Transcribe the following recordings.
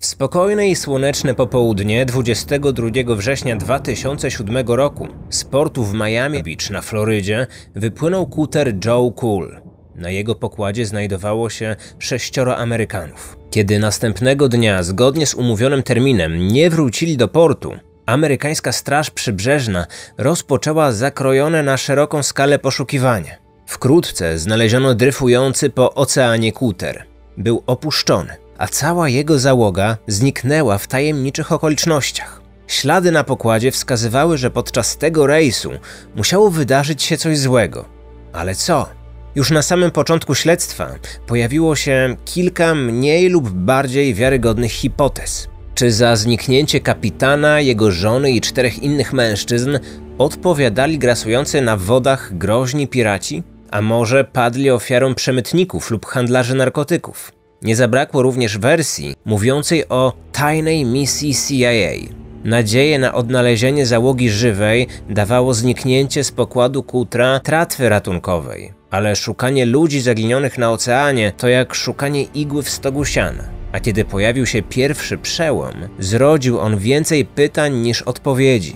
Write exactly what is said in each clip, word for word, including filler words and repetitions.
W spokojne i słoneczne popołudnie dwudziestego drugiego września dwa tysiące siódmego roku z portu w Miami Beach na Florydzie wypłynął kuter Joe Cool. Na jego pokładzie znajdowało się sześcioro Amerykanów. Kiedy następnego dnia, zgodnie z umówionym terminem, nie wrócili do portu, amerykańska Straż Przybrzeżna rozpoczęła zakrojone na szeroką skalę poszukiwanie. Wkrótce znaleziono dryfujący po oceanie kuter. Był opuszczony, a cała jego załoga zniknęła w tajemniczych okolicznościach. Ślady na pokładzie wskazywały, że podczas tego rejsu musiało wydarzyć się coś złego. Ale co? Już na samym początku śledztwa pojawiło się kilka mniej lub bardziej wiarygodnych hipotez. Czy za zniknięcie kapitana, jego żony i czterech innych mężczyzn odpowiadali grasujący na wodach groźni piraci? A może padli ofiarą przemytników lub handlarzy narkotyków? Nie zabrakło również wersji mówiącej o tajnej misji C I A. Nadzieję na odnalezienie załogi żywej dawało zniknięcie z pokładu kutra tratwy ratunkowej, ale szukanie ludzi zaginionych na oceanie to jak szukanie igły w stogu siana. A kiedy pojawił się pierwszy przełom, zrodził on więcej pytań niż odpowiedzi.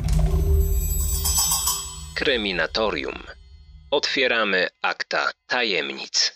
Kryminatorium. Otwieramy akta tajemnic.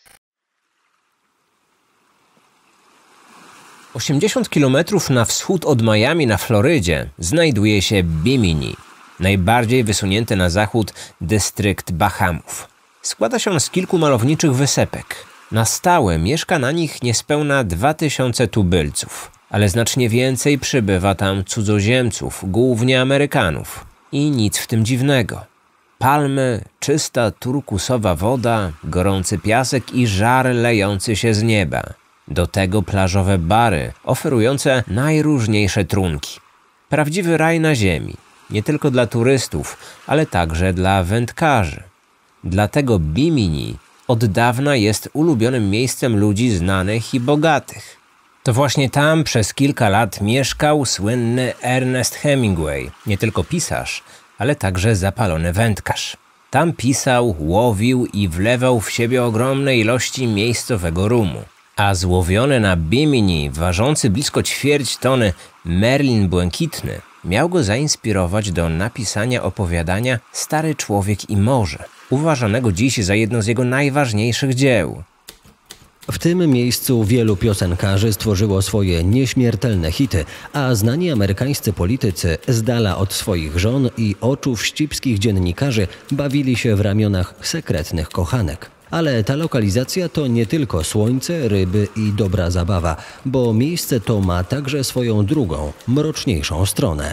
osiemdziesiąt kilometrów na wschód od Miami na Florydzie znajduje się Bimini, najbardziej wysunięty na zachód dystrykt Bahamów. Składa się on z kilku malowniczych wysepek. Na stałe mieszka na nich niespełna dwa tysiące tubylców, ale znacznie więcej przybywa tam cudzoziemców, głównie Amerykanów. I nic w tym dziwnego. Palmy, czysta turkusowa woda, gorący piasek i żar lejący się z nieba. Do tego plażowe bary oferujące najróżniejsze trunki. Prawdziwy raj na ziemi, nie tylko dla turystów, ale także dla wędkarzy. Dlatego Bimini od dawna jest ulubionym miejscem ludzi znanych i bogatych. To właśnie tam przez kilka lat mieszkał słynny Ernest Hemingway, nie tylko pisarz, ale także zapalony wędkarz. Tam pisał, łowił i wlewał w siebie ogromne ilości miejscowego rumu. A złowiony na Bimini, ważący blisko ćwierć tony Merlin błękitny miał go zainspirować do napisania opowiadania Stary człowiek i morze, uważanego dziś za jedno z jego najważniejszych dzieł. W tym miejscu wielu piosenkarzy stworzyło swoje nieśmiertelne hity, a znani amerykańscy politycy z dala od swoich żon i oczu wścibskich dziennikarzy bawili się w ramionach sekretnych kochanek. Ale ta lokalizacja to nie tylko słońce, ryby i dobra zabawa, bo miejsce to ma także swoją drugą, mroczniejszą stronę.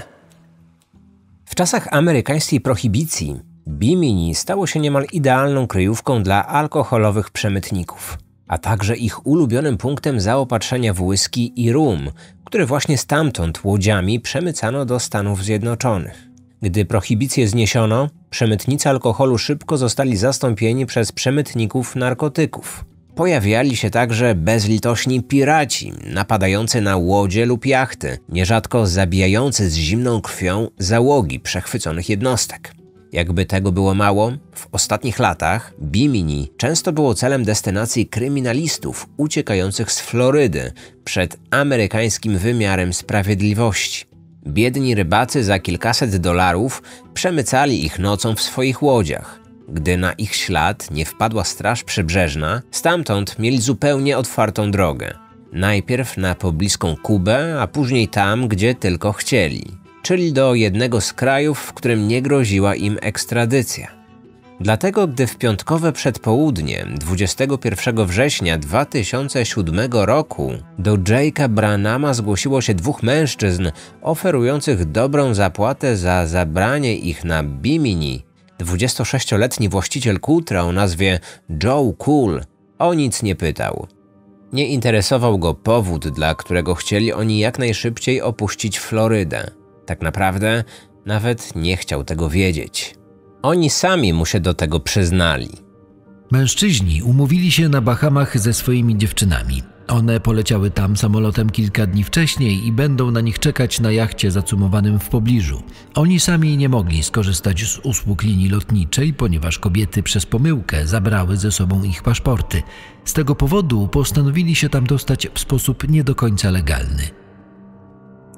W czasach amerykańskiej prohibicji Bimini stało się niemal idealną kryjówką dla alkoholowych przemytników, a także ich ulubionym punktem zaopatrzenia w whisky i rum, który właśnie stamtąd łodziami przemycano do Stanów Zjednoczonych. Gdy prohibicję zniesiono, przemytnicy alkoholu szybko zostali zastąpieni przez przemytników narkotyków. Pojawiali się także bezlitośni piraci, napadający na łodzie lub jachty, nierzadko zabijający z zimną krwią załogi przechwyconych jednostek. Jakby tego było mało, w ostatnich latach Bimini często było celem destynacji kryminalistów uciekających z Florydy przed amerykańskim wymiarem sprawiedliwości. Biedni rybacy za kilkaset dolarów przemycali ich nocą w swoich łodziach. Gdy na ich ślad nie wpadła Straż Przybrzeżna, stamtąd mieli zupełnie otwartą drogę. Najpierw na pobliską Kubę, a później tam, gdzie tylko chcieli. Czyli do jednego z krajów, w którym nie groziła im ekstradycja. Dlatego, gdy w piątkowe przedpołudnie dwudziestego pierwszego września dwa tysiące siódmego roku do Jake'a Branhama zgłosiło się dwóch mężczyzn oferujących dobrą zapłatę za zabranie ich na Bimini, dwudziestosześcioletni właściciel kutra o nazwie Joe Cool o nic nie pytał. Nie interesował go powód, dla którego chcieli oni jak najszybciej opuścić Florydę. Tak naprawdę nawet nie chciał tego wiedzieć. Oni sami mu się do tego przyznali. Mężczyźni umówili się na Bahamach ze swoimi dziewczynami. One poleciały tam samolotem kilka dni wcześniej i będą na nich czekać na jachcie zacumowanym w pobliżu. Oni sami nie mogli skorzystać z usług linii lotniczej, ponieważ kobiety przez pomyłkę zabrały ze sobą ich paszporty. Z tego powodu postanowili się tam dostać w sposób nie do końca legalny.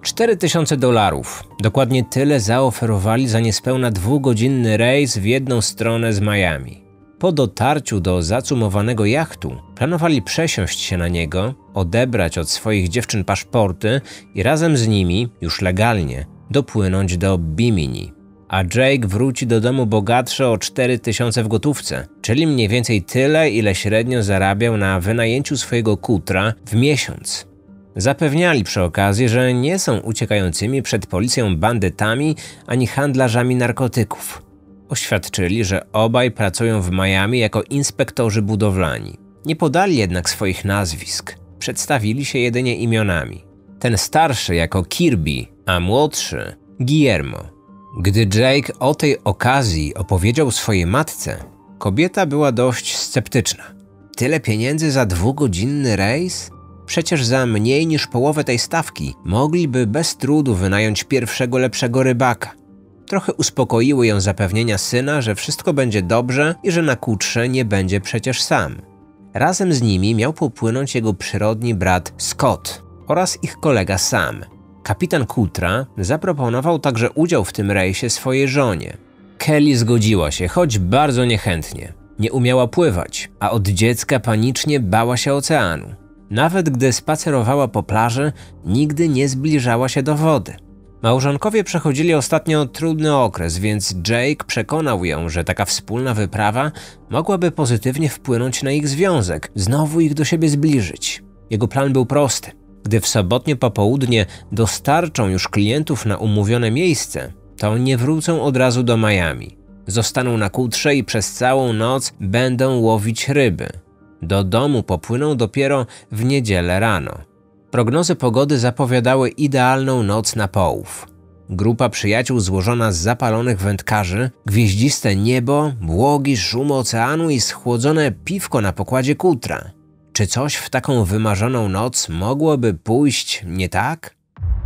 cztery tysiące dolarów. Dokładnie tyle zaoferowali za niespełna dwugodzinny rejs w jedną stronę z Miami. Po dotarciu do zacumowanego jachtu planowali przesiąść się na niego, odebrać od swoich dziewczyn paszporty i razem z nimi, już legalnie, dopłynąć do Bimini. A Jake wróci do domu bogatszy o cztery tysiące w gotówce, czyli mniej więcej tyle, ile średnio zarabiał na wynajęciu swojego kutra w miesiąc. Zapewniali przy okazji, że nie są uciekającymi przed policją bandytami ani handlarzami narkotyków. Oświadczyli, że obaj pracują w Miami jako inspektorzy budowlani. Nie podali jednak swoich nazwisk. Przedstawili się jedynie imionami. Ten starszy jako Kirby, a młodszy Guillermo. Gdy Jake o tej okazji opowiedział swojej matce, kobieta była dość sceptyczna. Tyle pieniędzy za dwugodzinny rejs? Przecież za mniej niż połowę tej stawki mogliby bez trudu wynająć pierwszego lepszego rybaka. Trochę uspokoiły ją zapewnienia syna, że wszystko będzie dobrze i że na kutrze nie będzie przecież sam. Razem z nimi miał popłynąć jego przyrodni brat Scott oraz ich kolega Sam. Kapitan kutra zaproponował także udział w tym rejsie swojej żonie. Kelly zgodziła się, choć bardzo niechętnie. Nie umiała pływać, a od dziecka panicznie bała się oceanu. Nawet gdy spacerowała po plaży, nigdy nie zbliżała się do wody. Małżonkowie przechodzili ostatnio trudny okres, więc Jake przekonał ją, że taka wspólna wyprawa mogłaby pozytywnie wpłynąć na ich związek, znowu ich do siebie zbliżyć. Jego plan był prosty. Gdy w sobotnie popołudnie dostarczą już klientów na umówione miejsce, to nie wrócą od razu do Miami. Zostaną na kutrze i przez całą noc będą łowić ryby. Do domu popłyną dopiero w niedzielę rano. Prognozy pogody zapowiadały idealną noc na połów. Grupa przyjaciół złożona z zapalonych wędkarzy, gwieździste niebo, błogi szum oceanu i schłodzone piwko na pokładzie kutra. Czy coś w taką wymarzoną noc mogłoby pójść nie tak?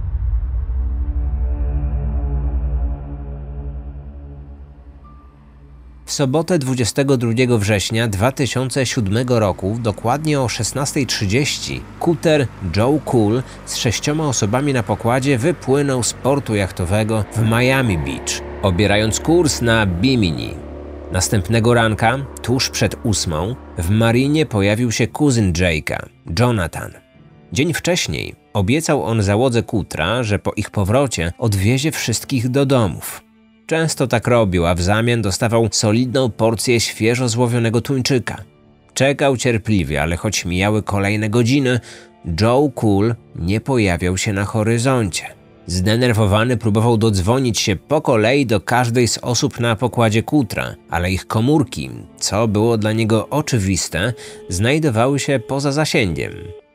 W sobotę dwudziestego drugiego września dwa tysiące siódmego roku, dokładnie o szesnastej trzydzieści, kuter Joe Cool z sześcioma osobami na pokładzie wypłynął z portu jachtowego w Miami Beach, obierając kurs na Bimini. Następnego ranka, tuż przed ósmą, w marinie pojawił się kuzyn Jake'a, Jonathan. Dzień wcześniej obiecał on załodze kutra, że po ich powrocie odwiezie wszystkich do domów. Często tak robił, a w zamian dostawał solidną porcję świeżo złowionego tuńczyka. Czekał cierpliwie, ale choć mijały kolejne godziny, Joe Cool nie pojawiał się na horyzoncie. Zdenerwowany próbował dodzwonić się po kolei do każdej z osób na pokładzie kutra, ale ich komórki, co było dla niego oczywiste, znajdowały się poza zasięgiem.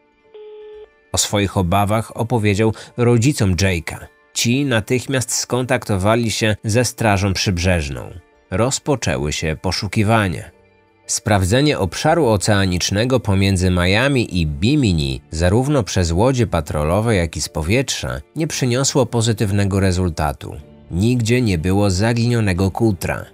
O swoich obawach opowiedział rodzicom Jake'a. Ci natychmiast skontaktowali się ze Strażą Przybrzeżną. Rozpoczęły się poszukiwania. Sprawdzenie obszaru oceanicznego pomiędzy Miami i Bimini zarówno przez łodzie patrolowe, jak i z powietrza nie przyniosło pozytywnego rezultatu. Nigdzie nie było zaginionego kutra.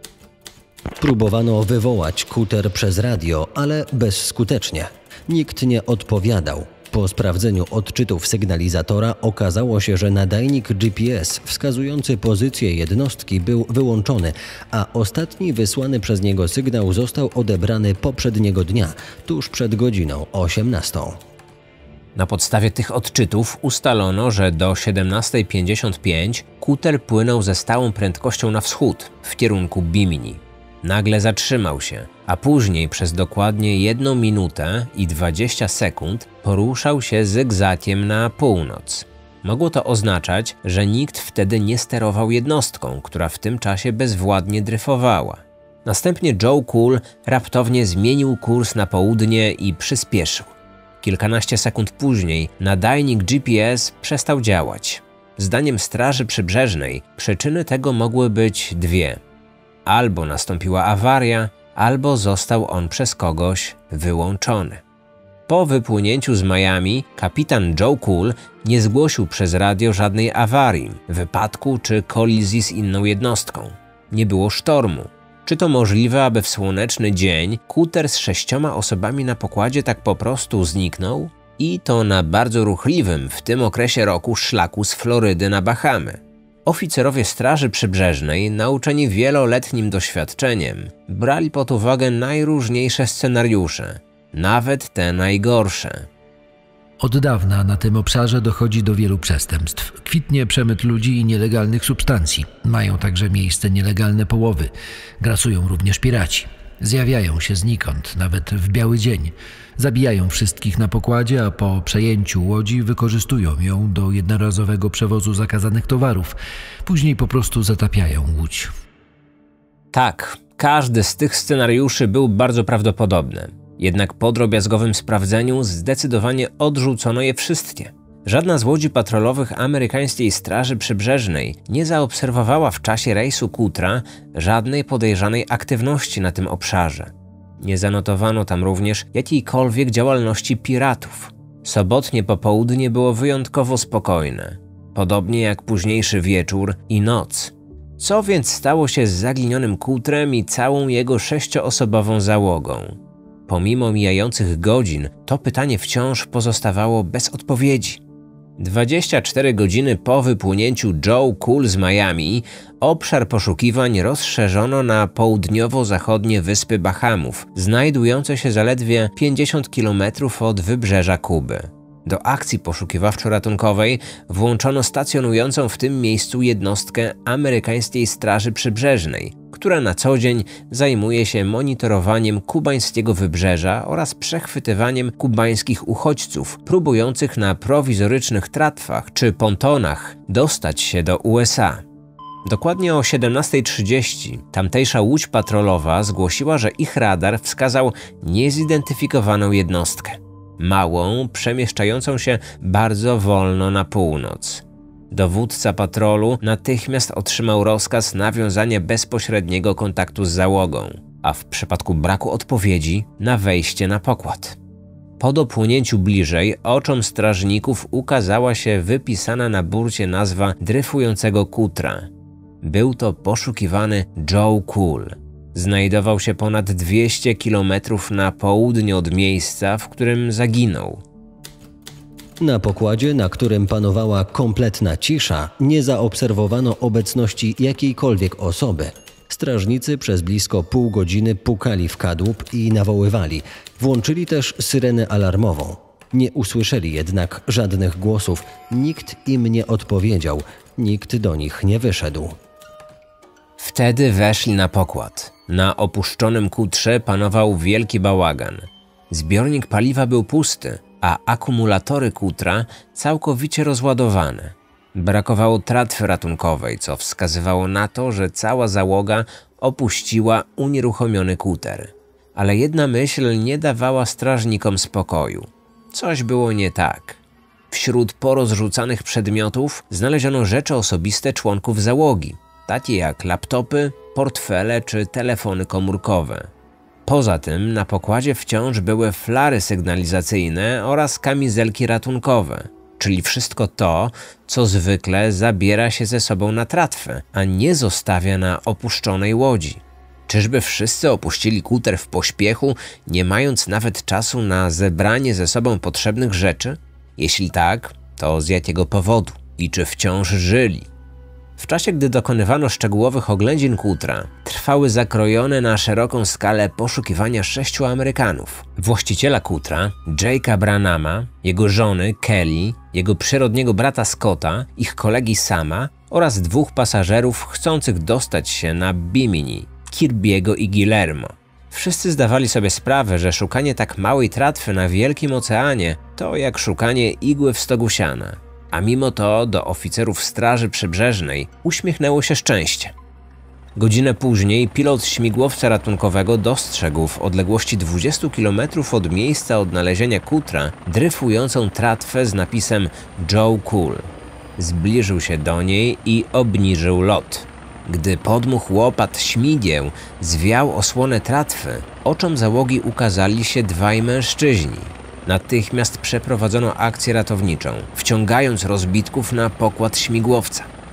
Próbowano wywołać kuter przez radio, ale bezskutecznie. Nikt nie odpowiadał. Po sprawdzeniu odczytów sygnalizatora okazało się, że nadajnik G P S wskazujący pozycję jednostki był wyłączony, a ostatni wysłany przez niego sygnał został odebrany poprzedniego dnia, tuż przed godziną osiemnastą. Na podstawie tych odczytów ustalono, że do siedemnastej pięćdziesiąt pięć kuter płynął ze stałą prędkością na wschód, w kierunku Bimini. Nagle zatrzymał się, a później przez dokładnie jedną minutę i dwadzieścia sekund poruszał się zygzakiem na północ. Mogło to oznaczać, że nikt wtedy nie sterował jednostką, która w tym czasie bezwładnie dryfowała. Następnie Joe Cool raptownie zmienił kurs na południe i przyspieszył. Kilkanaście sekund później nadajnik G P S przestał działać. Zdaniem Straży Przybrzeżnej przyczyny tego mogły być dwie. Albo nastąpiła awaria, albo został on przez kogoś wyłączony. Po wypłynięciu z Miami kapitan Joe Cool nie zgłosił przez radio żadnej awarii, wypadku czy kolizji z inną jednostką. Nie było sztormu. Czy to możliwe, aby w słoneczny dzień kuter z sześcioma osobami na pokładzie tak po prostu zniknął? I to na bardzo ruchliwym w tym okresie roku szlaku z Florydy na Bahamy. Oficerowie Straży Przybrzeżnej, nauczeni wieloletnim doświadczeniem, brali pod uwagę najróżniejsze scenariusze, nawet te najgorsze. Od dawna na tym obszarze dochodzi do wielu przestępstw. Kwitnie przemyt ludzi i nielegalnych substancji. Mają także miejsce nielegalne połowy. Grasują również piraci. Zjawiają się znikąd, nawet w biały dzień. Zabijają wszystkich na pokładzie, a po przejęciu łodzi wykorzystują ją do jednorazowego przewozu zakazanych towarów. Później po prostu zatapiają łódź. Tak, każdy z tych scenariuszy był bardzo prawdopodobny. Jednak po drobiazgowym sprawdzeniu zdecydowanie odrzucono je wszystkie. Żadna z łodzi patrolowych amerykańskiej Straży Przybrzeżnej nie zaobserwowała w czasie rejsu Kutra żadnej podejrzanej aktywności na tym obszarze. Nie zanotowano tam również jakiejkolwiek działalności piratów. Sobotnie popołudnie było wyjątkowo spokojne, podobnie jak późniejszy wieczór i noc. Co więc stało się z zaginionym Kutrem i całą jego sześcioosobową załogą? Pomimo mijających godzin, to pytanie wciąż pozostawało bez odpowiedzi. dwadzieścia cztery godziny po wypłynięciu Joe Cool z Miami obszar poszukiwań rozszerzono na południowo-zachodnie wyspy Bahamów, znajdujące się zaledwie pięćdziesiąt kilometrów od wybrzeża Kuby. Do akcji poszukiwawczo-ratunkowej włączono stacjonującą w tym miejscu jednostkę amerykańskiej Straży Przybrzeżnej, która na co dzień zajmuje się monitorowaniem kubańskiego wybrzeża oraz przechwytywaniem kubańskich uchodźców próbujących na prowizorycznych tratwach czy pontonach dostać się do U S A. Dokładnie o siedemnastej trzydzieści tamtejsza łódź patrolowa zgłosiła, że ich radar wskazał niezidentyfikowaną jednostkę. Małą, przemieszczającą się bardzo wolno na północ. Dowódca patrolu natychmiast otrzymał rozkaz nawiązania bezpośredniego kontaktu z załogą, a w przypadku braku odpowiedzi na wejście na pokład. Po dopłynięciu bliżej oczom strażników ukazała się wypisana na burcie nazwa dryfującego kutra. Był to poszukiwany Joe Cool. Znajdował się ponad dwieście kilometrów na południe od miejsca, w którym zaginął. Na pokładzie, na którym panowała kompletna cisza, nie zaobserwowano obecności jakiejkolwiek osoby. Strażnicy przez blisko pół godziny pukali w kadłub i nawoływali. Włączyli też syrenę alarmową. Nie usłyszeli jednak żadnych głosów. Nikt im nie odpowiedział. Nikt do nich nie wyszedł. Wtedy weszli na pokład. Na opuszczonym kutrze panował wielki bałagan. Zbiornik paliwa był pusty, a akumulatory kutra całkowicie rozładowane. Brakowało tratwy ratunkowej, co wskazywało na to, że cała załoga opuściła unieruchomiony kuter. Ale jedna myśl nie dawała strażnikom spokoju. Coś było nie tak. Wśród porozrzucanych przedmiotów znaleziono rzeczy osobiste członków załogi, takie jak laptopy, portfele czy telefony komórkowe. Poza tym na pokładzie wciąż były flary sygnalizacyjne oraz kamizelki ratunkowe, czyli wszystko to, co zwykle zabiera się ze sobą na tratwę, a nie zostawia na opuszczonej łodzi. Czyżby wszyscy opuścili kuter w pośpiechu, nie mając nawet czasu na zebranie ze sobą potrzebnych rzeczy? Jeśli tak, to z jakiego powodu i czy wciąż żyli? W czasie, gdy dokonywano szczegółowych oględzin kutra, trwały zakrojone na szeroką skalę poszukiwania sześciu Amerykanów. Właściciela kutra, Jake'a Branhama, jego żony Kelly, jego przyrodniego brata Scotta, ich kolegi Sama oraz dwóch pasażerów chcących dostać się na Bimini, Kirby'ego i Guillermo. Wszyscy zdawali sobie sprawę, że szukanie tak małej tratwy na wielkim oceanie to jak szukanie igły w stogu siana. A mimo to do oficerów Straży Przybrzeżnej uśmiechnęło się szczęście. Godzinę później pilot śmigłowca ratunkowego dostrzegł w odległości dwudziestu kilometrów od miejsca odnalezienia kutra dryfującą tratwę z napisem Joe Cool. Zbliżył się do niej i obniżył lot. Gdy podmuch łopat śmigieł zwiał osłonę tratwy, oczom załogi ukazali się dwaj mężczyźni. Natychmiast przeprowadzono akcję ratowniczą, wciągając rozbitków na pokład śmigłowca.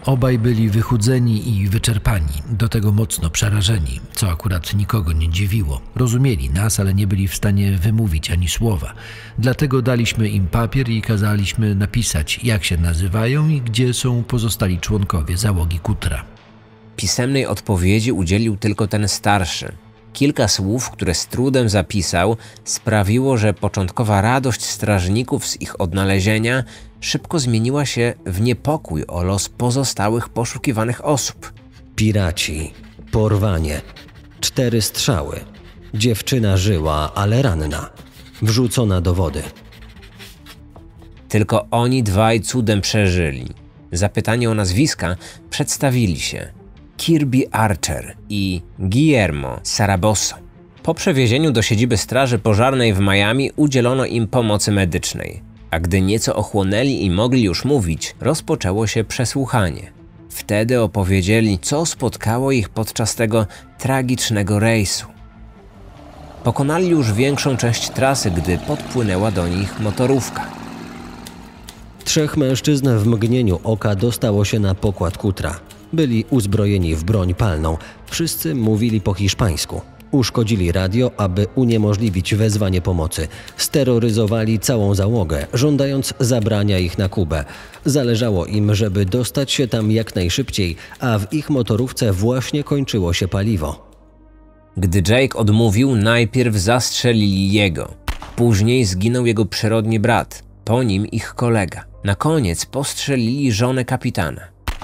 Obaj byli wychudzeni i wyczerpani, do tego mocno przerażeni, co akurat nikogo nie dziwiło. Rozumieli nas, ale nie byli w stanie wymówić ani słowa. Dlatego daliśmy im papier i kazaliśmy napisać, jak się nazywają i gdzie są pozostali członkowie załogi kutra. Pisemnej odpowiedzi udzielił tylko ten starszy. Kilka słów, które z trudem zapisał, sprawiło, że początkowa radość strażników z ich odnalezienia szybko zmieniła się w niepokój o los pozostałych poszukiwanych osób. Piraci, porwanie, cztery strzały. Dziewczyna żyła, ale ranna, wrzucona do wody. Tylko oni dwaj cudem przeżyli. Zapytani o nazwiska przedstawili się: Kirby Archer i Guillermo Sarabosso. Po przewiezieniu do siedziby Straży Pożarnej w Miami udzielono im pomocy medycznej, a gdy nieco ochłonęli i mogli już mówić, rozpoczęło się przesłuchanie. Wtedy opowiedzieli, co spotkało ich podczas tego tragicznego rejsu. Pokonali już większą część trasy, gdy podpłynęła do nich motorówka. Trzech mężczyzn w mgnieniu oka dostało się na pokład kutra. Byli uzbrojeni w broń palną. Wszyscy mówili po hiszpańsku. Uszkodzili radio, aby uniemożliwić wezwanie pomocy. Steroryzowali całą załogę, żądając zabrania ich na Kubę. Zależało im, żeby dostać się tam jak najszybciej, a w ich motorówce właśnie kończyło się paliwo. Gdy Jake odmówił, najpierw zastrzelili jego. Później zginął jego przyrodni brat, po nim ich kolega. Na koniec postrzelili żonę kapitana.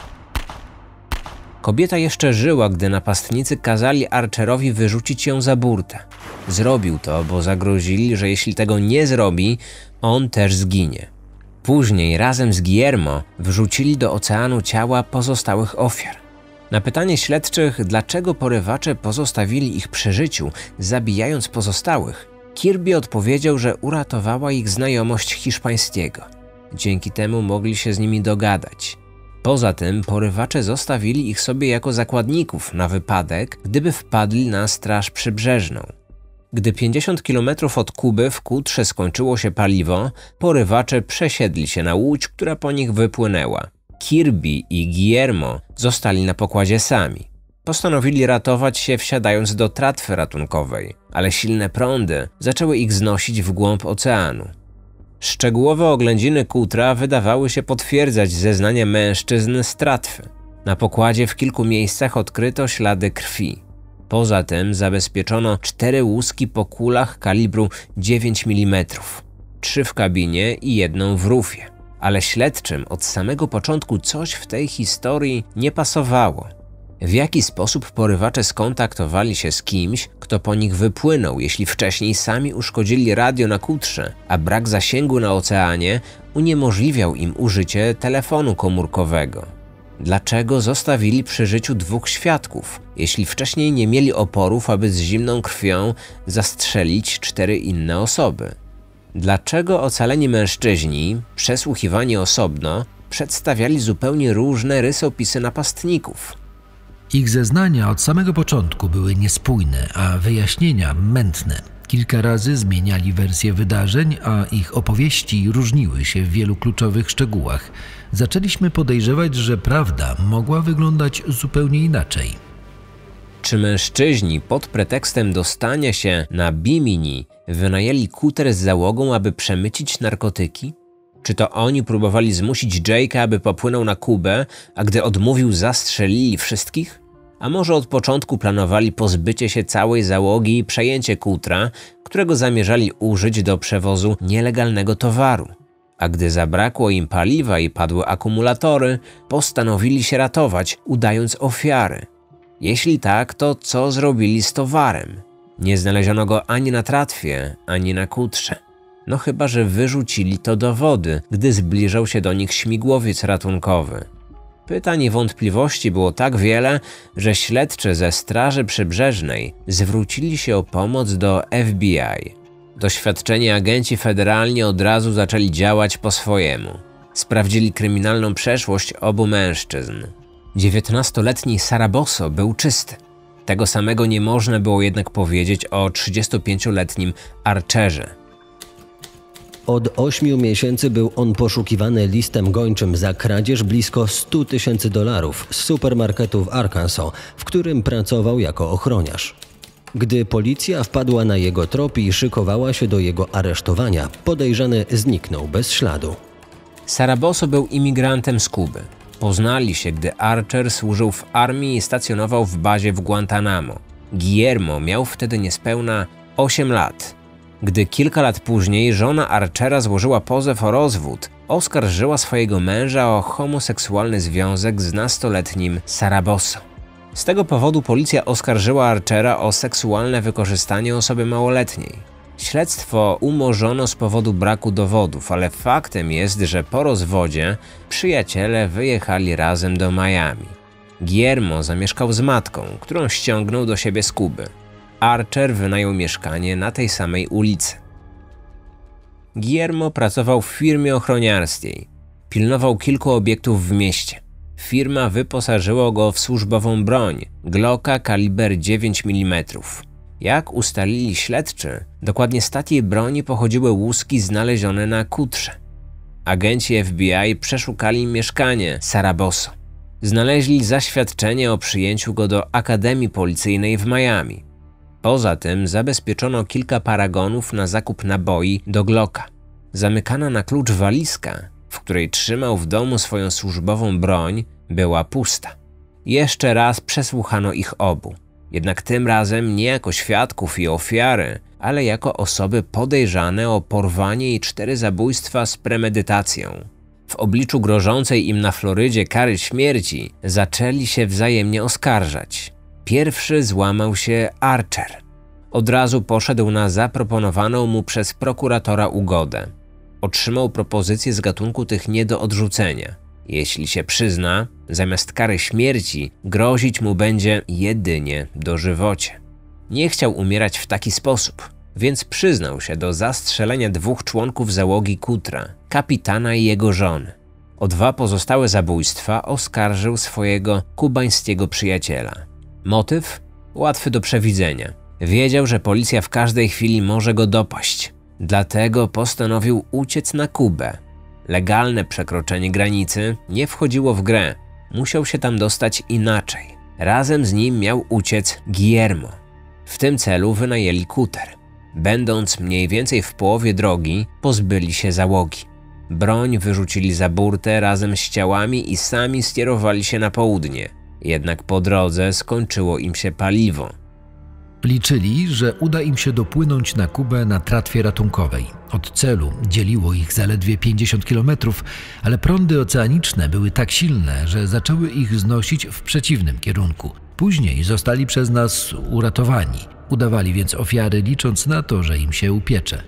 Kobieta jeszcze żyła, gdy napastnicy kazali Archerowi wyrzucić ją za burtę. Zrobił to, bo zagrozili, że jeśli tego nie zrobi, on też zginie. Później razem z Guillermo wrzucili do oceanu ciała pozostałych ofiar. Na pytanie śledczych, dlaczego porywacze pozostawili ich przy życiu, zabijając pozostałych, Kirby odpowiedział, że uratowała ich znajomość hiszpańskiego. Dzięki temu mogli się z nimi dogadać. Poza tym porywacze zostawili ich sobie jako zakładników na wypadek, gdyby wpadli na straż przybrzeżną. Gdy pięćdziesiąt kilometrów od Kuby w kutrze skończyło się paliwo, porywacze przesiedli się na łódź, która po nich wypłynęła. Kirby i Guillermo zostali na pokładzie sami. Postanowili ratować się, wsiadając do tratwy ratunkowej, ale silne prądy zaczęły ich znosić w głąb oceanu. Szczegółowe oględziny kutra wydawały się potwierdzać zeznania mężczyzn z tratwy. Na pokładzie w kilku miejscach odkryto ślady krwi. Poza tym zabezpieczono cztery łuski po kulach kalibru dziewięć milimetrów, trzy w kabinie i jedną w rufie. Ale śledczym od samego początku coś w tej historii nie pasowało. W jaki sposób porywacze skontaktowali się z kimś, kto po nich wypłynął, jeśli wcześniej sami uszkodzili radio na kutrze, a brak zasięgu na oceanie uniemożliwiał im użycie telefonu komórkowego? Dlaczego zostawili przy życiu dwóch świadków, jeśli wcześniej nie mieli oporów, aby z zimną krwią zastrzelić cztery inne osoby? Dlaczego ocaleni mężczyźni, przesłuchiwani osobno, przedstawiali zupełnie różne rysopisy napastników? Ich zeznania od samego początku były niespójne, a wyjaśnienia mętne. Kilka razy zmieniali wersję wydarzeń, a ich opowieści różniły się w wielu kluczowych szczegółach. Zaczęliśmy podejrzewać, że prawda mogła wyglądać zupełnie inaczej. Czy mężczyźni pod pretekstem dostania się na Bimini wynajęli kuter z załogą, aby przemycić narkotyki? Czy to oni próbowali zmusić Jake'a, aby popłynął na Kubę, a gdy odmówił, zastrzelili wszystkich? A może od początku planowali pozbycie się całej załogi i przejęcie kutra, którego zamierzali użyć do przewozu nielegalnego towaru? A gdy zabrakło im paliwa i padły akumulatory, postanowili się ratować, udając ofiary. Jeśli tak, to co zrobili z towarem? Nie znaleziono go ani na tratwie, ani na kutrze. No chyba że wyrzucili to do wody, gdy zbliżał się do nich śmigłowiec ratunkowy. Pytań i wątpliwości było tak wiele, że śledczy ze Straży Przybrzeżnej zwrócili się o pomoc do F B I. Doświadczeni agenci federalni od razu zaczęli działać po swojemu. Sprawdzili kryminalną przeszłość obu mężczyzn. dziewiętnastoletni Sarabosso był czysty. Tego samego nie można było jednak powiedzieć o trzydziestopięcioletnim Archerze. Od ośmiu miesięcy był on poszukiwany listem gończym za kradzież blisko stu tysięcy dolarów z supermarketu w Arkansas, w którym pracował jako ochroniarz. Gdy policja wpadła na jego trop i szykowała się do jego aresztowania, podejrzany zniknął bez śladu. Sarabosso był imigrantem z Kuby. Poznali się, gdy Archer służył w armii i stacjonował w bazie w Guantanamo. Guillermo miał wtedy niespełna osiem lat. Gdy kilka lat później żona Archera złożyła pozew o rozwód, oskarżyła swojego męża o homoseksualny związek z nastoletnim Sarabosso. Z tego powodu policja oskarżyła Archera o seksualne wykorzystanie osoby małoletniej. Śledztwo umorzono z powodu braku dowodów, ale faktem jest, że po rozwodzie przyjaciele wyjechali razem do Miami. Guillermo zamieszkał z matką, którą ściągnął do siebie z Kuby. Archer wynajął mieszkanie na tej samej ulicy. Guillermo pracował w firmie ochroniarskiej. Pilnował kilku obiektów w mieście. Firma wyposażyła go w służbową broń, Glocka kaliber dziewięć milimetrów. Jak ustalili śledczy, dokładnie z takiej broni pochodziły łuski znalezione na kutrze. Agenci F B I przeszukali mieszkanie Sarabosso. Znaleźli zaświadczenie o przyjęciu go do Akademii Policyjnej w Miami. Poza tym zabezpieczono kilka paragonów na zakup naboi do Glocka. Zamykana na klucz walizka, w której trzymał w domu swoją służbową broń, była pusta. Jeszcze raz przesłuchano ich obu. Jednak tym razem nie jako świadków i ofiary, ale jako osoby podejrzane o porwanie i cztery zabójstwa z premedytacją. W obliczu grożącej im na Florydzie kary śmierci zaczęli się wzajemnie oskarżać. Pierwszy złamał się Archer. Od razu poszedł na zaproponowaną mu przez prokuratora ugodę. Otrzymał propozycję z gatunku tych nie do odrzucenia. Jeśli się przyzna, zamiast kary śmierci grozić mu będzie jedynie dożywocie. Nie chciał umierać w taki sposób, więc przyznał się do zastrzelenia dwóch członków załogi kutra, kapitana i jego żony. O dwa pozostałe zabójstwa oskarżył swojego kubańskiego przyjaciela. Motyw? Łatwy do przewidzenia. Wiedział, że policja w każdej chwili może go dopaść. Dlatego postanowił uciec na Kubę. Legalne przekroczenie granicy nie wchodziło w grę. Musiał się tam dostać inaczej. Razem z nim miał uciec Guillermo. W tym celu wynajęli kuter. Będąc mniej więcej w połowie drogi, pozbyli się załogi. Broń wyrzucili za burtę razem z ciałami i sami skierowali się na południe. Jednak po drodze skończyło im się paliwo. Liczyli, że uda im się dopłynąć na Kubę na tratwie ratunkowej. Od celu dzieliło ich zaledwie pięćdziesiąt kilometrów, ale prądy oceaniczne były tak silne, że zaczęły ich znosić w przeciwnym kierunku. Później zostali przez nas uratowani. Udawali więc ofiary, licząc na to, że im się upiecze.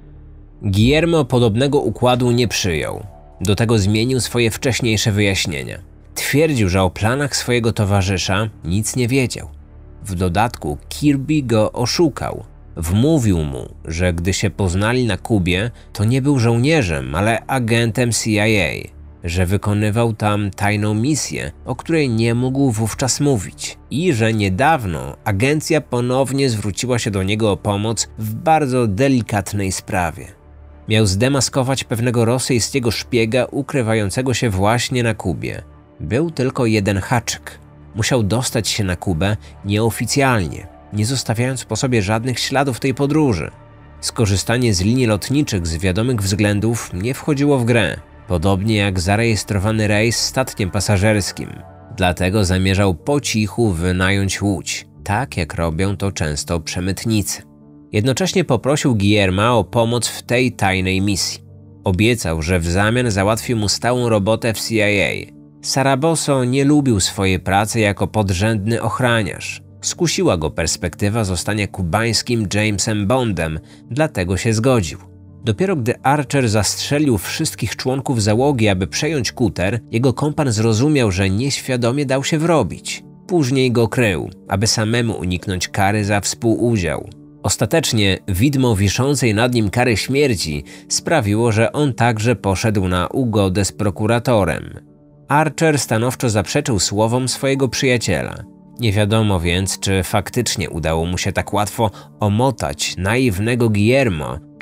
Guillermo podobnego układu nie przyjął. Do tego zmienił swoje wcześniejsze wyjaśnienia. Twierdził, że o planach swojego towarzysza nic nie wiedział. W dodatku Kirby go oszukał. Wmówił mu, że gdy się poznali na Kubie, to nie był żołnierzem, ale agentem C I A, że wykonywał tam tajną misję, o której nie mógł wówczas mówić i że niedawno agencja ponownie zwróciła się do niego o pomoc w bardzo delikatnej sprawie. Miał zdemaskować pewnego rosyjskiego szpiega ukrywającego się właśnie na Kubie. Był tylko jeden haczyk. Musiał dostać się na Kubę nieoficjalnie, nie zostawiając po sobie żadnych śladów tej podróży. Skorzystanie z linii lotniczych z wiadomych względów nie wchodziło w grę, podobnie jak zarejestrowany rejs statkiem pasażerskim. Dlatego zamierzał po cichu wynająć łódź, tak jak robią to często przemytnicy. Jednocześnie poprosił Guillerma o pomoc w tej tajnej misji. Obiecał, że w zamian załatwi mu stałą robotę w C I A. Sarabosso nie lubił swojej pracy jako podrzędny ochraniarz. Skusiła go perspektywa zostania kubańskim Jamesem Bondem, dlatego się zgodził. Dopiero gdy Archer zastrzelił wszystkich członków załogi, aby przejąć kuter, jego kompan zrozumiał, że nieświadomie dał się wrobić. Później go krył, aby samemu uniknąć kary za współudział. Ostatecznie widmo wiszącej nad nim kary śmierci sprawiło, że on także poszedł na ugodę z prokuratorem. Archer stanowczo zaprzeczył słowom swojego przyjaciela. Nie wiadomo więc, czy faktycznie udało mu się tak łatwo omotać naiwnego Guillermo,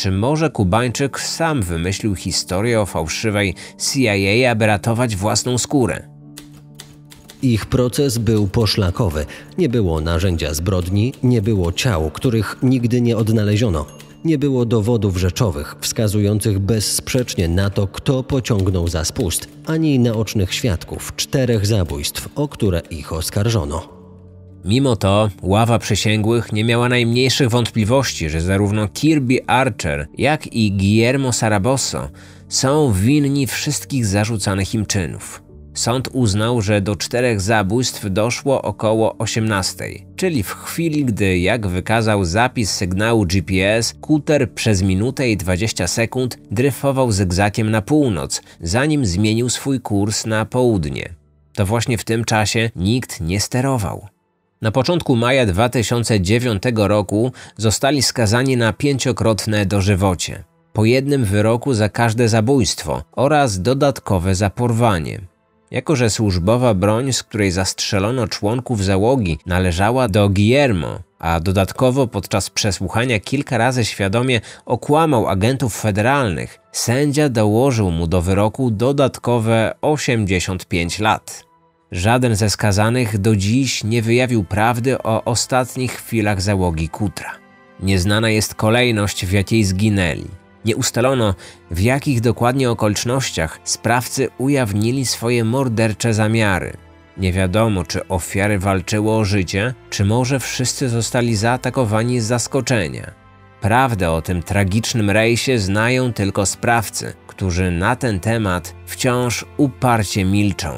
czy może Kubańczyk sam wymyślił historię o fałszywej C I A, aby ratować własną skórę. Ich proces był poszlakowy. Nie było narzędzia zbrodni, nie było ciał, których nigdy nie odnaleziono. Nie było dowodów rzeczowych wskazujących bezsprzecznie na to, kto pociągnął za spust, ani naocznych świadków czterech zabójstw, o które ich oskarżono. Mimo to ława przysięgłych nie miała najmniejszych wątpliwości, że zarówno Kirby Archer, jak i Guillermo Sarabosso są winni wszystkich zarzucanych im czynów. Sąd uznał, że do czterech zabójstw doszło około osiemnastej, czyli w chwili, gdy, jak wykazał zapis sygnału G P S, kuter przez minutę i dwadzieścia sekund dryfował zygzakiem na północ, zanim zmienił swój kurs na południe. To właśnie w tym czasie nikt nie sterował. Na początku maja dwa tysiące dziewiątego roku zostali skazani na pięciokrotne dożywocie, po jednym wyroku za każde zabójstwo oraz dodatkowe za porwanie. Jako że służbowa broń, z której zastrzelono członków załogi, należała do Guillermo, a dodatkowo podczas przesłuchania kilka razy świadomie okłamał agentów federalnych, sędzia dołożył mu do wyroku dodatkowe osiemdziesiąt pięć lat. Żaden ze skazanych do dziś nie wyjawił prawdy o ostatnich chwilach załogi kutra. Nieznana jest kolejność, w jakiej zginęli. Nie ustalono, w jakich dokładnie okolicznościach sprawcy ujawnili swoje mordercze zamiary. Nie wiadomo, czy ofiary walczyły o życie, czy może wszyscy zostali zaatakowani z zaskoczenia. Prawdę o tym tragicznym rejsie znają tylko sprawcy, którzy na ten temat wciąż uparcie milczą.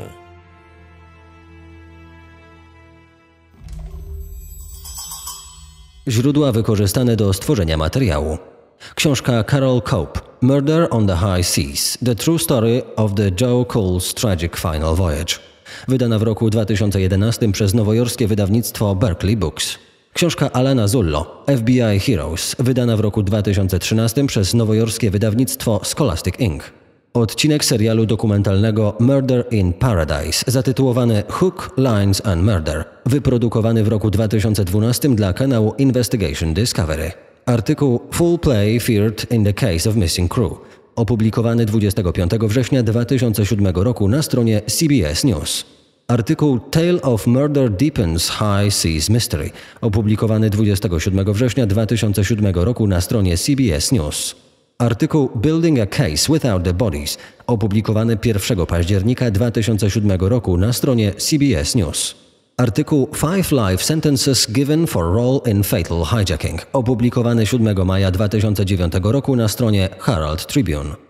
Źródła wykorzystane do stworzenia materiału. Książka Carol Cope, Murder on the High Seas, The True Story of the Joe Cole's Tragic Final Voyage. Wydana w roku dwa tysiące jedenastym przez nowojorskie wydawnictwo Berkeley Books. Książka Alana Zullo, F B I Heroes, wydana w roku dwa tysiące trzynastym przez nowojorskie wydawnictwo Scholastic Incorporated. Odcinek serialu dokumentalnego Murder in Paradise, zatytułowany Hook, Lines and Murder, wyprodukowany w roku dwa tysiące dwunastym dla kanału Investigation Discovery. Artykuł Full Play Feared in the Case of Missing Crew, opublikowany dwudziestego piątego września dwa tysiące siódmego roku na stronie C B S News. Artykuł Tale of Murder Deepens High Seas Mystery, opublikowany dwudziestego siódmego września dwa tysiące siódmego roku na stronie C B S News. Artykuł Building a Case Without the Bodies, opublikowany pierwszego października dwa tysiące siódmego roku na stronie C B S News. Artykuł Five Life Sentences Given for Role in Fatal Hijacking, opublikowany siódmego maja dwa tysiące dziewiątego roku na stronie Herald Tribune.